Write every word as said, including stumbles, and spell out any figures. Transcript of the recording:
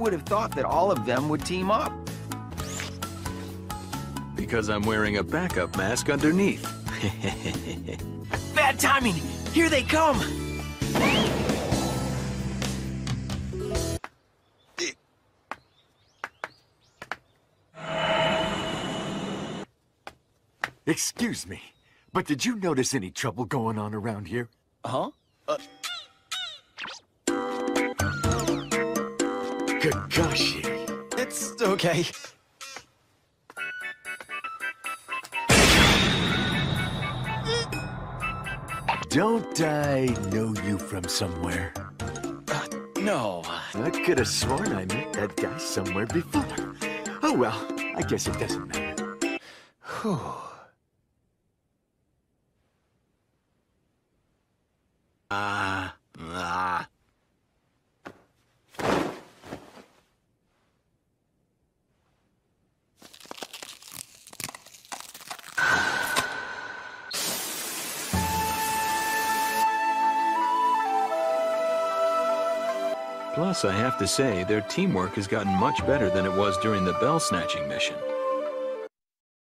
would have thought that all of them would team up? Because I'm wearing a backup mask underneath. Bad timing! Here they come! Excuse me, but did you notice any trouble going on around here? Huh? Uh... Kakashi. It's okay. Don't I know you from somewhere? Uh, no. I could have sworn I met that guy somewhere before. Oh well, I guess it doesn't matter. Whew. Ah, ah. Plus, I have to say, their teamwork has gotten much better than it was during the bell snatching mission.